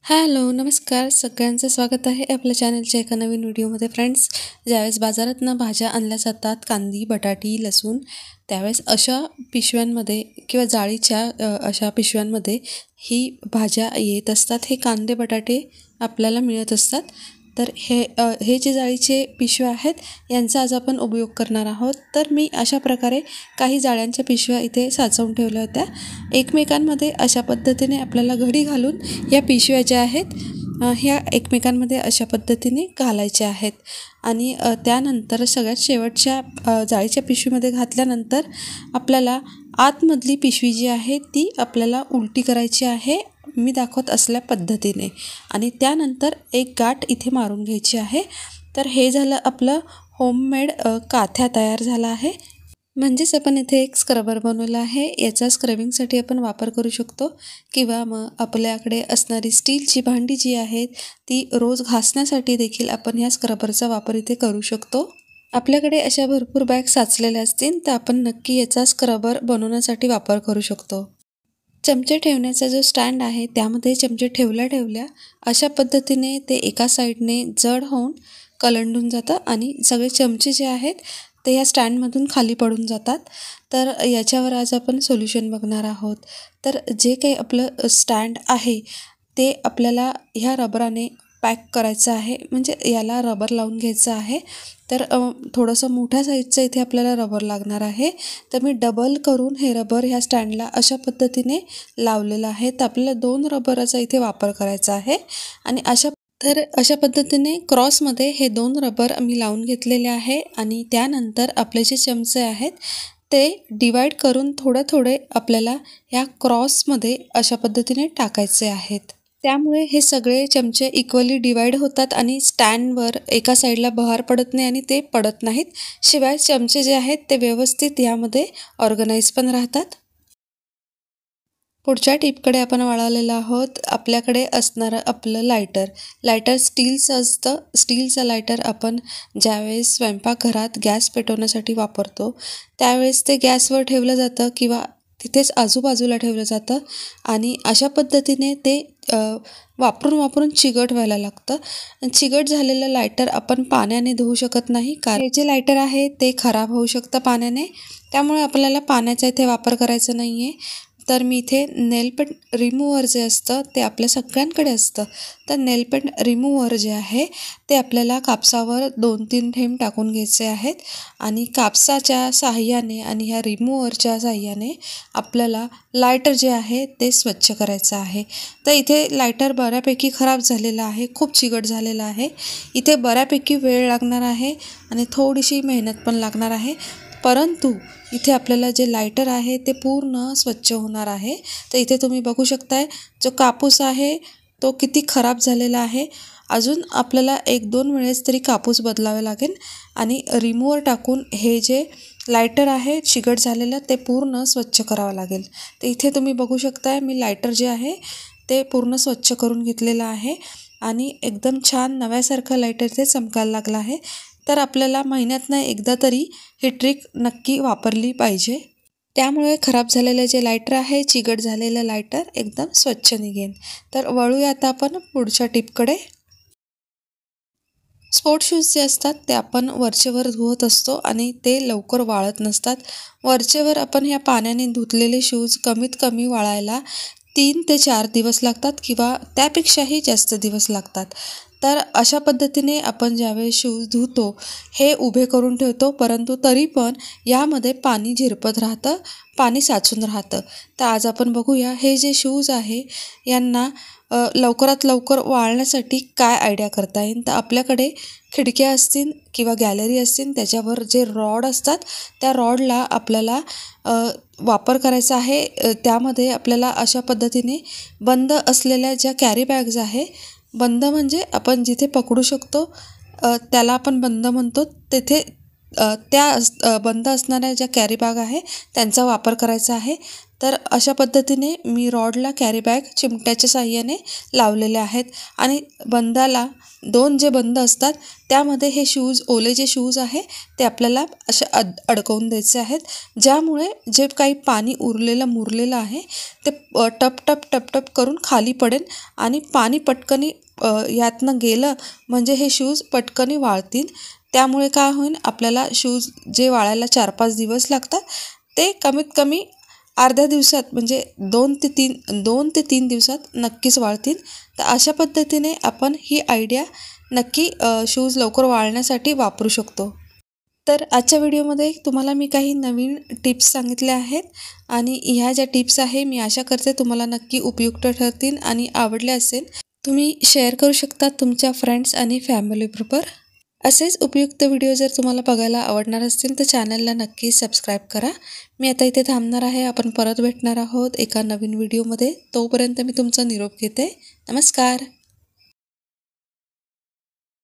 Hello, नमस्कार. सगळ्यांचं स्वागत आहे आपल्या चॅनलच्या एका नवीन व्हिडिओमध्ये. फ्रेंड्स, ज्यावेळेस बाजारातनं भाज्या आणल्या जातात, कांदी, बटाटी, लसूण, त्यावेळेस अशा पिशव्यांमध्ये किंवा जाळीच्या अशा पिशव्यांमध्ये ही भाज्या येत असतात. हे कांदे, बटाटे आपल्याला मिळत असतात. तर हे जे जाळीचे पिशव्या आहेत, यांचा आज आपण उपयोग करणार आहोत. तर मी अशा प्रकारे काही जाळ्यांच्या पिशव्या इथे साचवून ठेवल्या होत्या. एकमेकांमध्ये अशा पद्धतीने आपल्याला घडी घालून या पिशव्या ज्या आहेत ह्या एकमेकांमध्ये अशा पद्धतीने घालायच्या आहेत. आणि त्यानंतर सगळ्यात शेवटच्या जाळीच्या पिशवीमध्ये घातल्यानंतर आपल्याला आतमधली पिशवी जी आहे ती आपल्याला उलटी करायची आहे, मी दाखवत असल्या पद्धतीने. आणि त्यानंतर एक गाठ इथे मारून घ्यायची आहे. तर हे झालं आपलं होममेड काथ्या तयार झाला आहे. म्हणजेच आपण इथे एक स्क्रबर बनवला आहे. याचा स्क्रबिंगसाठी आपण वापर करू शकतो किंवा मग आपल्याकडे असणारी स्टीलची भांडी जी आहेत ती रोज घासण्यासाठी देखील आपण ह्या स्क्रबरचा वापर इथे करू शकतो. आपल्याकडे अशा भरपूर बॅग साचलेल्या असतील तर आपण नक्की याचा स्क्रबर बनवण्यासाठी वापर करू शकतो. चमचे ठेवण्याचा जो स्टँड आहे त्यामध्ये चमचे ठेवल्या अशा पद्धतीने ते एका साईडने जड होऊन कलंडून जातं आणि सगळे चमचे जे आहेत ते या स्टँडमधून खाली पडून जातात. तर याच्यावर आज आपण सोल्युशन बघणार आहोत. तर जे काही आपलं स्टँड आहे ते आपल्याला ह्या रबराने पॅक करायचं आहे, म्हणजे याला रबर लावून घ्यायचं आहे. तर थोडंसं मोठ्या साईजचं इथे आपल्याला रबर लागणार आहे. तर मी डबल करून हे रबर ह्या स्टँडला अशा पद्धतीने लावलेलं आहे. तर आपल्याला 2 रबराचा इथे वापर करायचा आहे. आणि अशा पद्धतीने क्रॉसमध्ये हे 2 रबर मी लावून घेतलेले आहे. आणि त्यानंतर आपले जे चमचे आहेत ते डिवाईड करून थोडे आपल्याला ह्या क्रॉसमध्ये अशा पद्धतीने टाकायचे आहेत. त्यामुळे हे सगळे चमचे इक्वली डिवाईड होतात आणि स्टँडवर एका साईडला बहार पडत नाही आणि ते पडत नाहीत. शिवाय चमचे जे आहेत ते व्यवस्थित यामध्ये ऑर्गनाईज पण राहतात. पुढच्या टिपकडे आपण वळालेलो आहोत. आपल्याकडे असणारं आपलं लायटर स्टीलचं असतं. स्टीलचं लायटर आपण ज्यावेळेस स्वयंपाकघरात गॅस पेटवण्यासाठी वापरतो त्यावेळेस ते गॅसवर ठेवलं जातं किंवा तिथेच आजूबाजूला ठेवलं जातं आणि अशा पद्धतीने ते वापरून चिकट व्हायला लागतं. चिकट झालेलं लायटर आपण पाण्याने धुवू शकत नाही, कारण हे जे लायटर आहे ते खराब होऊ शकतं पाण्याने. त्यामुळे आपल्याला पाण्याचा इथे वापर करायचा नाही आहे. तर मी इथे नेलपेंट रिमूव्हर जे असतं ते आपल्या सगळ्यांकडे असतं. तर नेलपेंट रिमूव्हर जे आहे ते आपल्याला कापसावर 2-3 थेंब टाकून घ्यायचे आहेत. आणि कापसाच्या साहाय्याने आणि ह्या रिमूव्हरच्या साहाय्याने आपल्याला लायटर जे आहे ते स्वच्छ करायचं आहे. तर इथे लायटर बऱ्यापैकी खराब झालेला आहे, खूप चिकट झालेला आहे. इथे बऱ्यापैकी वेळ लागणार आहे आणि थोडीशी मेहनत पण लागणार आहे. परंतु इथे आपल्याला जे लायटर आहे ते पूर्ण स्वच्छ होणार आहे. तर इथे तुम्ही बघू शकताय जो कापूस आहे तो किती खराब झालेला आहे. अजून आपल्याला 1-2 वेळेस तरी कापूस बदलावे लागेल आणि रिमूव्हर टाकून हे जे लायटर आहे चिकट झालेलं ते पूर्ण स्वच्छ करावं लागेल. तर इथे तुम्ही बघू शकताय मी लायटर जे आहे ते पूर्ण स्वच्छ करून घेतलेलं आहे आणि एकदम छान नव्यासारखं लायटर ते चमकायला लागलं आहे. तर आपल्याला महिन्यातनं एकदा तरी ही ट्रिक नक्की वापरली पाहिजे. त्यामुळे खराब झालेलं जे लायटर आहे, चिकट झालेलं लायटर एकदम स्वच्छ निघेल. तर वळूया आता आपण पुढच्या टिपकडे. स्पोर्ट शूज जे असतात ते आपण वरचेवर धुवत असतो आणि ते लवकर वाळत नसतात. वरचेवर आपण ह्या पाण्याने धुतलेले शूज कमीत कमी वाळायला 3 ते 4 दिवस लागतात किंवा त्यापेक्षाही जास्त दिवस लागतात. तर अशा पद्धतीने आपण ज्यावेळेस शूज धुतो हे उभे करून ठेवतो, परंतु तरी पण यामध्ये पाणी झिरपत राहतं, पाणी साचून राहतं. तर आज आपण बघूया हे जे शूज आहे यांना लवकरात लवकर वाळण्यासाठी काय आयडिया करता येईल. तर आपल्याकडे खिडक्या असतील किंवा गॅलरी असतील त्याच्यावर जे रॉड असतात त्या रॉडला आपल्याला वापर करायचा आहे. त्यामध्ये आपल्याला अशा पद्धतीने बंद असलेल्या ज्या कॅरी बॅग्स आहे, बंद म्हणजे आपण जिथे पकडू शकतो त्याला आपण बंद म्हणतो, तेथे त्या बंद असणाऱ्या ज्या कॅरी बॅग आहे त्यांचा वापर करायचा आहे. तर अशा पद्धतीने मी रॉडला कॅरी बॅग चिमट्याच्या साहाय्याने लावलेले आहेत आणि बंदाला 2 जे बंद असतात त्यामध्ये हे शूज, ओले जे शूज आहे ते आपल्याला असे अडकवून द्यायचे आहेत, ज्यामुळे जे काही पाणी मुरलेलं आहे ते टप टप टप टप करून खाली पडेल आणि पाणी पटकनी यातनं गेलं म्हणजे हे शूज पटकनी वाळतील. त्यामुळे काय होईल, आपल्याला शूज जे वाळायला 4-5 दिवस लागतात ते कमीत कमी अर्ध्या दिवसात म्हणजे 2 ते 3 दिवसात नक्कीच वाळतील. तर अशा पद्धतीने आपण ही आयडिया नक्की शूज लवकर वाळण्यासाठी वापरू शकतो. तर आजच्या व्हिडिओमध्ये तुम्हाला मी काही नवीन टिप्स सांगितल्या आहेत आणि ह्या ज्या टिप्स आहे मी आशा करते तुम्हाला नक्की उपयुक्त ठरतील आणि आवडल्या असेल. तुम्ही शेअर करू शकता तुमच्या फ्रेंड्स आणि फॅमिलीबरोबर. असेच उपयुक्त व्हिडिओ जर तुम्हाला बघायला आवडणार असतील तर चॅनलला नक्की सबस्क्राईब करा. मी आता इथे थांबणार आहे. आपण परत भेटणार आहोत एका नवीन व्हिडिओमध्ये. तोपर्यंत मी तुमचा निरोप घेते. नमस्कार.